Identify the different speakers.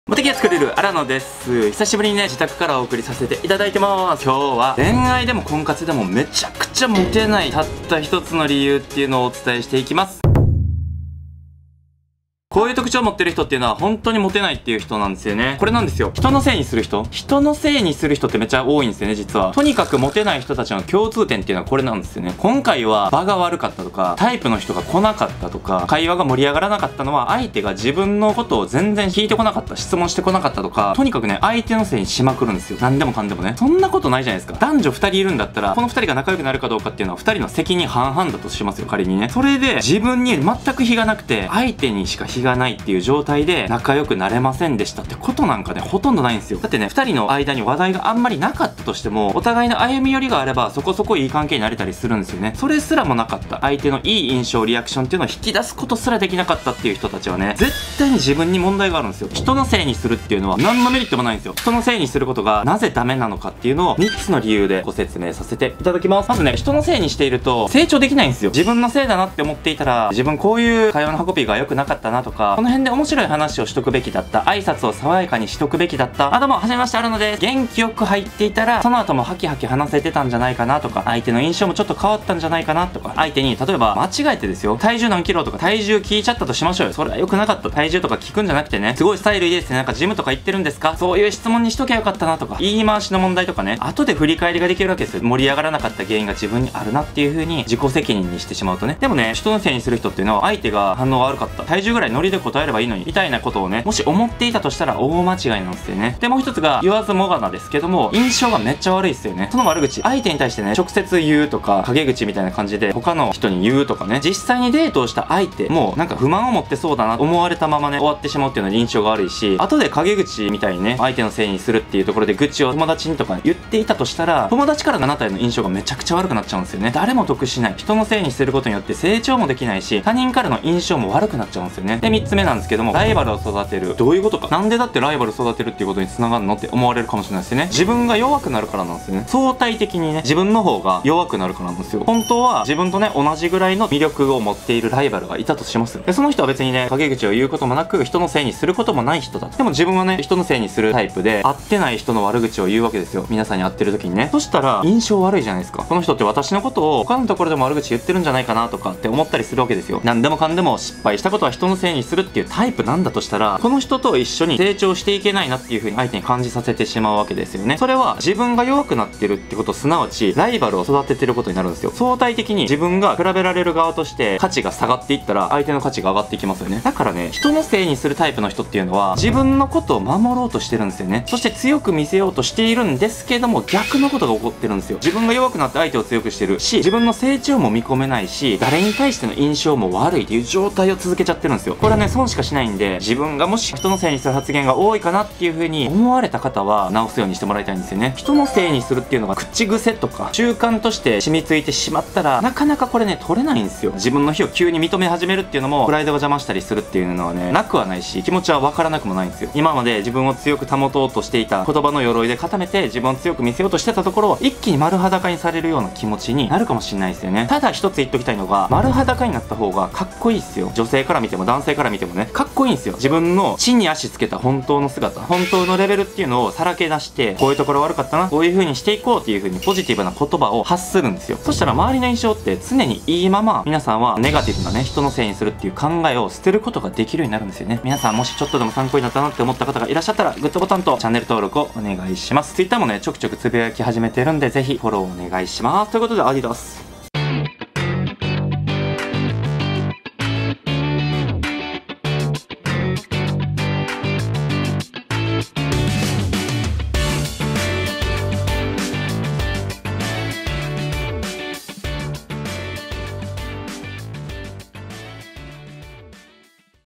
Speaker 1: モテ期が作れる荒野です。久しぶりにね、自宅からお送りさせていただいてます。今日は恋愛でも婚活でもめちゃくちゃモテないたった一つの理由っていうのをお伝えしていきます。こういう特徴を持ってる人っていうのは本当にモテないっていう人なんですよね。これなんですよ。人のせいにする人ってめっちゃ多いんですよね、実は。とにかくモテない人たちの共通点っていうのはこれなんですよね。今回は場が悪かったとか、タイプの人が来なかったとか、会話が盛り上がらなかったのは相手が自分のことを全然聞いてこなかった、質問してこなかったとか、とにかくね、相手のせいにしまくるんですよ。何でもかんでもね。そんなことないじゃないですか。男女2人いるんだったら、この2人が仲良くなるかどうかっていうのは2人の責任半々だとしますよ、仮にね。それで自分に全く非がなくて、相手にしか非がないっていう状態で仲良くなれませんでしたってことなんかね、ほとんどないんですよ。だってね、2人の間に話題があんまりなかったとしても、お互いの歩み寄りがあればそこそこいい関係になれたりするんですよね。それすらもなかった、相手のいい印象リアクションっていうのを引き出すことすらできなかったっていう人たちはね、絶対に自分に問題があるんですよ。人のせいにするっていうのは何のメリットもないんですよ。人のせいにすることがなぜダメなのかっていうのを3つの理由でご説明させていただきます。まずね、人のせいにしていると成長できないんですよ。自分のせいだなって思っていたら、自分こういう会話の運びが良くなかったなとか、この辺で面白い話をしとくべきだった、挨拶を爽やかにしとくべきだった、どうもはじめまして、荒野です。元気よく入っていたらその後もハキハキ話せてたんじゃないかなとか、相手の印象もちょっと変わったんじゃないかなとか、相手に例えば間違えてですよ、体重何キロとか体重聞いちゃったとしましょうよ。それは良くなかった。体重とか聞くんじゃなくてね、すごいスタイルいいですね、なんかジムとか行ってるんですか、そういう質問にしときゃよかったなとか、言い回しの問題とかね、後で振り返りができるわけですよ。盛り上がらなかった原因が自分にあるなっていう風に自己責任にしてしまうとね。でもね、人のせいにする人っていうのは、相手が反応悪かった、体重ぐらいノリで答えればいいのにみたいなことをね、もし思っていたとしたら大間違いなんですよね。でもう一つが言わずもがなですけども、印象がめっちゃ悪いですよね。その悪口、相手に対してね、直接言うとか陰口みたいな感じで他の人に言うとかね、実際にデートをした相手もなんか不満を持ってそうだなと思われたままね、終わってしまうっていうのは印象が悪いし、後で陰口みたいにね、相手のせいにするっていうところで愚痴を友達にとか言っていたとしたら、友達からのあなたへの印象がめちゃくちゃ悪くなっちゃうんですよね。誰も得しない。人のせいにすることによって成長もできないし、他人からの印象も悪くなっちゃうんですよね。で、3つ目なんですけども、ライバルを育てる。どういうことか。なんでだってライバル育てるっていうことに繋がるのって思われるかもしれないですよね。自分が弱くなるからなんですよね。相対的にね、自分の方が弱くなるからなんですよ。本当は自分とね、同じぐらいの魅力を持っているライバルがいたとします。で、その人は別にね、陰口を言うこともなく、人のせいにすることもない人だ。でも自分はね、人のせいにするタイプで、会ってない人の悪口を言うわけですよ。皆さんに会ってる時にね。そしたら、印象悪いじゃないですか。この人って私のことを他のところでも悪口言ってるんじゃないかなとかって思ったりするわけですよ。何でもかんでも失敗したことは人のせいにするっていうタイプなんだとしたら、この人と一緒に成長していけないなっていう風に相手に感じさせてしまうわけですよね。それは自分が弱くなってるってこと、すなわちライバルを育ててることになるんですよ。相対的に自分が比べられる側として価値が下がっていったら、相手の価値が上がっていきますよね。だからね、人のせいにするタイプの人っていうのは自分のことを守ろうとしてるんですよね。そして強く見せようとしているんですけども、逆のことが起こってるんですよ。自分が弱くなって相手を強くしてるし、自分の成長も見込めないし、誰に対しての印象も悪いっていう状態を続けちゃってるんですよ。これはね、損しかしないんで、自分がもし人のせいにする発言が多いかなっていう風に思われた方は直すようにしてもらいたいんですよね。人のせいにするっていうのが口癖とか習慣として染みついてしまったら、なかなかこれね、取れないんですよ。自分の非を急に認め始めるっていうのも、プライドが邪魔したりするっていうのはね、なくはないし、気持ちは分からなくもないんですよ。今まで自分を強く保とうとしていた言葉の鎧で固めて自分を強く見せようとしてたところを、一気に丸裸にされるような気持ちになるかもしれないですよね。ただ一つ言っときたいのが、丸裸になった方がかっこいいっすよ。女性から見ても男性から見てもね、かっこいいんですよ。自分の地に足つけた本当の姿、本当のレベルっていうのをさらけ出して、こういうところ悪かったな、こういう風にしていこうっていう風にポジティブな言葉を発するんですよ。そしたら周りの印象って常にいいまま、皆さんはネガティブなね、人のせいにするっていう考えを捨てることができるようになるんですよね。皆さんもしちょっとでも参考になったなって思った方がいらっしゃったら、グッドボタンとチャンネル登録をお願いします。Twitter もね、ちょくちょくつぶやき始めてるんで、ぜひフォローお願いします。ということで、アディダス。